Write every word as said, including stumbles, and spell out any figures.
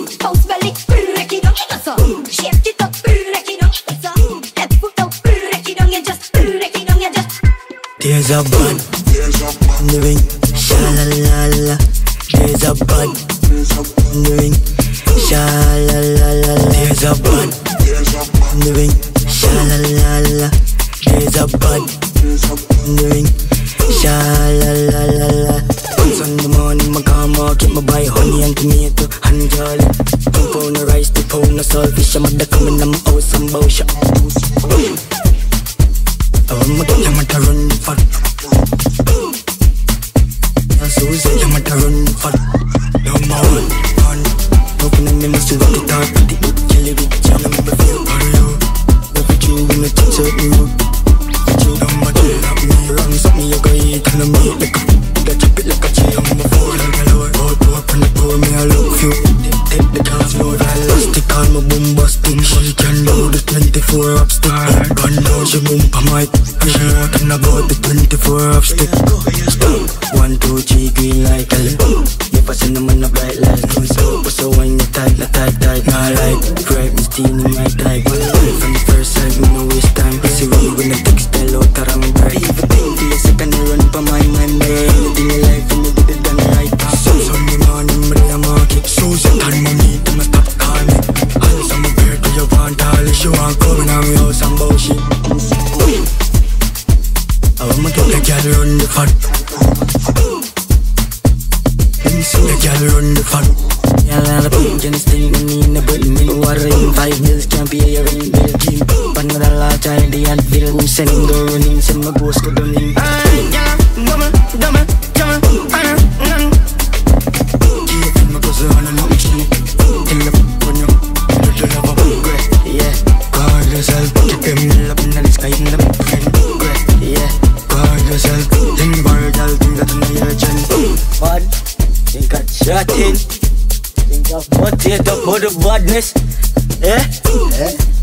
Bounce belly, break it down, that's all. Shake it up, break it down, that's all. Left foot up, break it down, you just break it down, you just. There's a bud in the ring, shalalala. There's a bud in the ring, shalalala. There's a bud in the ring, shalalala. There's a bud in the ring, shalalala. Once on the morning, my car market, my buy honey and tomato and jolly. Two pound of rice, two pound of saltfish. I'm at the coming, I'm out some bullshit. I'm a get, I'm at the run for. So say I'm at the run for. You're my one, one. Open and name is to rock it out with the jelly with jam. I'm a feel for you. Love with you in the touch of the road. With you, I'm a deal, love me. Runs up me, you go eat and I'm eat like a. That chip it like a chain. I'm a fool, I'm a lord. Road, road, when I pour me, I look few. Take the dance floor, I lost it, call my boom busting. She can do the twenty-four up stick. Gun down, she boom pa mic. She talking about the twenty-four up stick. Stop, one, two, three, green light. If I send them on a bright light. Don't stop, so when you tight, la tight, tight. Nah like, bright, me stealing my type. From the first sight, me no waste time. See when you gonna text, tell out, tarang bright. If I think to your second, I run pa my mind. Anything you like, and you did it done right. So Sunday morning, me the market. So set on my meat, I'ma stop calling me. All some bear to your want, all if you want coming on me house and bullshit. I'ma get the girl run the fun. Let me see the girl run the fun. Yeah, lot of people can still me in the building. Water in five hills, can't be a rain bill. Keep pan with a lot child, the Advil. Who's sending the running, send my ghost to the link. Ay, yeah, dumma, dumma, dumma, ana, nan. Keep in my cousin on a long chin. Till the when you little love a great, yeah. Guard yourself, keep them up in the sky in the friend, great, yeah. Guard yourself, think about it, I'll think that I'm your chin. What? Think I shot in. Think I put it up for the badness, eh? Eh?